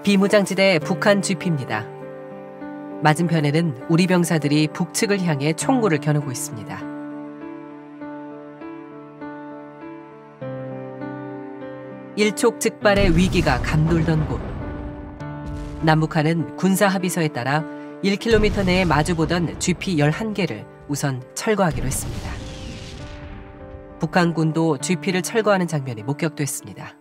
비무장지대 북한 GP입니다. 맞은편에는 우리 병사들이 북측을 향해 총구를 겨누고 있습니다. 일촉즉발의 위기가 감돌던 곳. 남북한은 군사합의서에 따라 1km 내에 마주보던 GP 11개를 우선 철거하기로 했습니다. 북한군도 GP를 철거하는 장면이 목격됐습니다.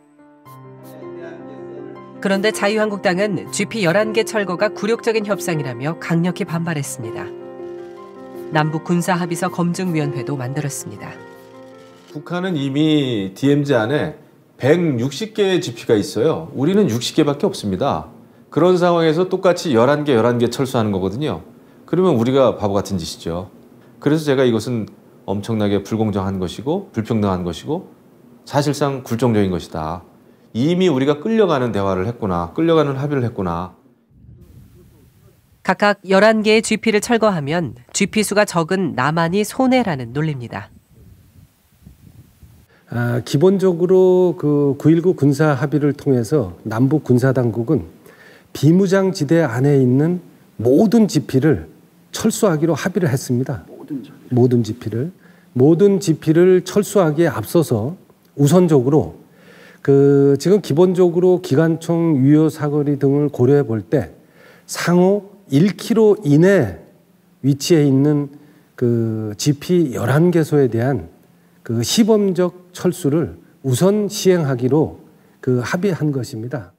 그런데 자유한국당은 GP 11개 철거가 굴욕적인 협상이라며 강력히 반발했습니다. 남북 군사합의서 검증위원회도 만들었습니다. 북한은 이미 DMZ 안에 160개의 GP가 있어요. 우리는 60개밖에 없습니다. 그런 상황에서 똑같이 11개 철수하는 거거든요. 그러면 우리가 바보 같은 짓이죠. 그래서 제가 이것은 엄청나게 불공정한 것이고 불평등한 것이고 사실상 굴종적인 것이다. 이미 우리가 끌려가는 대화를 했구나. 끌려가는 합의를 했구나. 각각 11개의 GP를 철거하면 GP 수가 적은 남한이 손해라는 논리입니다. 기본적으로 그 9.19 군사 합의를 통해서 남북 군사당국은 비무장지대 안에 있는 모든 GP를 철수하기로 합의를 했습니다. 모든 GP를 철수하기에 앞서서 우선적으로 지금 기본적으로 기관총 유효 사거리 등을 고려해 볼 때 상호 1km 이내 위치해 있는 그 GP 11개소에 대한 그 시범적 철수를 우선 시행하기로 합의한 것입니다.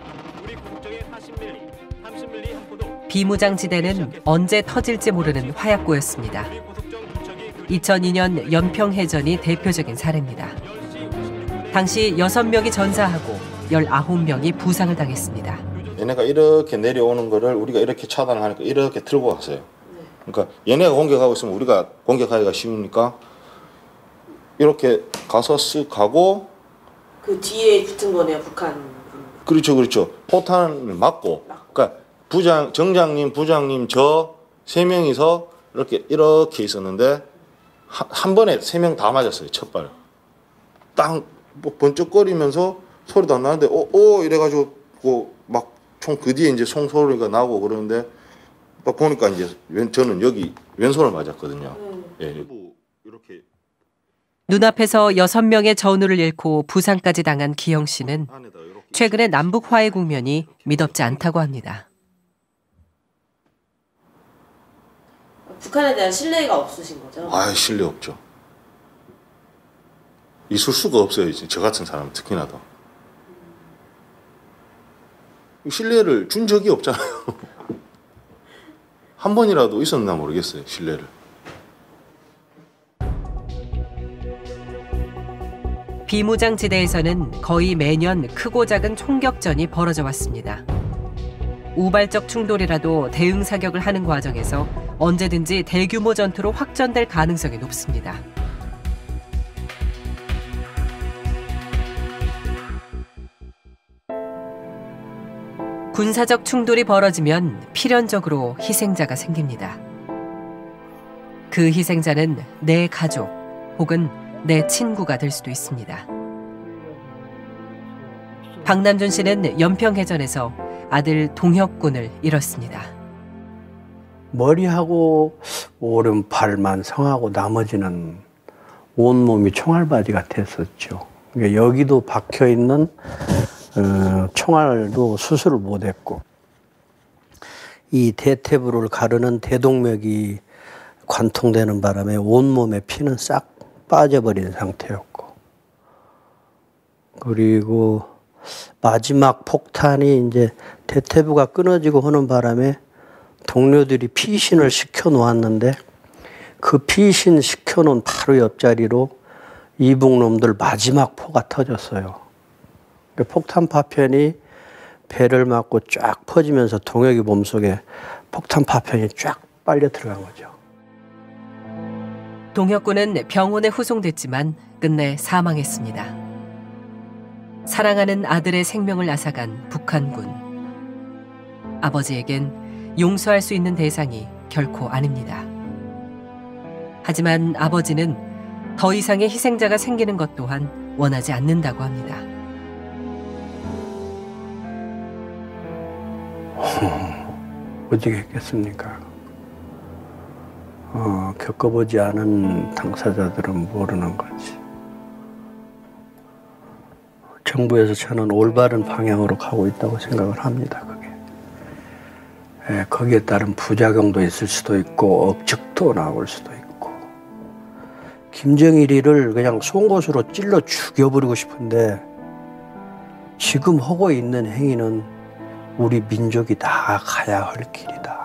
비무장지대는 언제 터질지 모르는 화약고였습니다. 2002년 연평해전이 대표적인 사례입니다. 당시 6명이 전사하고 19명이 부상을 당했습니다. 얘네가 이렇게 내려오는 거를 우리가 이렇게 차단하니까 이렇게 틀고 갔어요. 그러니까 얘네가 공격하고 있으면 우리가 공격하기가 쉬우니까 이렇게 가서 쓱 가고 그 뒤에 붙은 거네요, 북한. 그렇죠. 포탄을 맞고 그러니까 정장님, 부장님 저 3명이서 이렇게 있었는데 한 번에 3명 다 맞았어요. 첫 발. 땅 번쩍거리면서 소리도 안 나는데 이래가지고 막 총 그 뒤에 이제 총소리가 나고 그러는데 딱 보니까 이제 저는 여기 왼손을 맞았거든요. 예. 이렇게 눈앞에서 6명의 전우를 잃고 부상까지 당한 기영 씨는 최근에 남북 화해 국면이 미덥지 않다고 합니다. 북한에 대한 신뢰가 없으신 거죠? 신뢰 없죠. 있을 수가 없어요. 저 같은 사람은 특히나 더. 신뢰를 준 적이 없잖아요. 한 번이라도 있었나 모르겠어요. 신뢰를. 비무장지대에서는 거의 매년 크고 작은 총격전이 벌어져 왔습니다. 우발적 충돌이라도 대응 사격을 하는 과정에서 언제든지 대규모 전투로 확전될 가능성이 높습니다. 군사적 충돌이 벌어지면 필연적으로 희생자가 생깁니다. 그 희생자는 내 가족 혹은 내 친구가 될 수도 있습니다. 박남준 씨는 연평해전에서 아들 동혁군을 잃었습니다. 머리하고 오른팔만 성하고 나머지는 온몸이 총알바지 같았었죠. 그러니까 여기도 박혀있는 총알도 수술을 못했고 이 대퇴부를 가르는 대동맥이 관통되는 바람에 온몸에 피는 싹 빠져버린 상태였고 그리고 마지막 폭탄이 이제 대퇴부가 끊어지고 하는 바람에 동료들이 피신을 시켜 놓았는데 그 피신 시켜 놓은 바로 옆자리로 이북놈들 마지막 포가 터졌어요. 폭탄 파편이 배를 맞고 쫙 퍼지면서 동혁이 몸속에 폭탄 파편이 쫙 빨려 들어간 거죠. 동혁군은 병원에 후송됐지만 끝내 사망했습니다. 사랑하는 아들의 생명을 앗아간 북한군. 아버지에겐 용서할 수 있는 대상이 결코 아닙니다. 하지만 아버지는 더 이상의 희생자가 생기는 것 또한 원하지 않는다고 합니다. 어떻게 했겠습니까? 겪어보지 않은 당사자들은 모르는 거지. 정부에서 저는 올바른 방향으로 가고 있다고 생각을 합니다. 그게. 예, 거기에 따른 부작용도 있을 수도 있고 억측도 나올 수도 있고. 김정일이를 그냥 송곳으로 찔러 죽여버리고 싶은데 지금 하고 있는 행위는 우리 민족이 나아가야 할 길이다.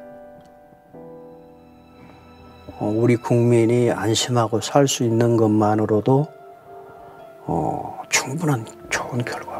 우리 국민이 안심하고 살 수 있는 것만으로도 충분한 좋은 결과.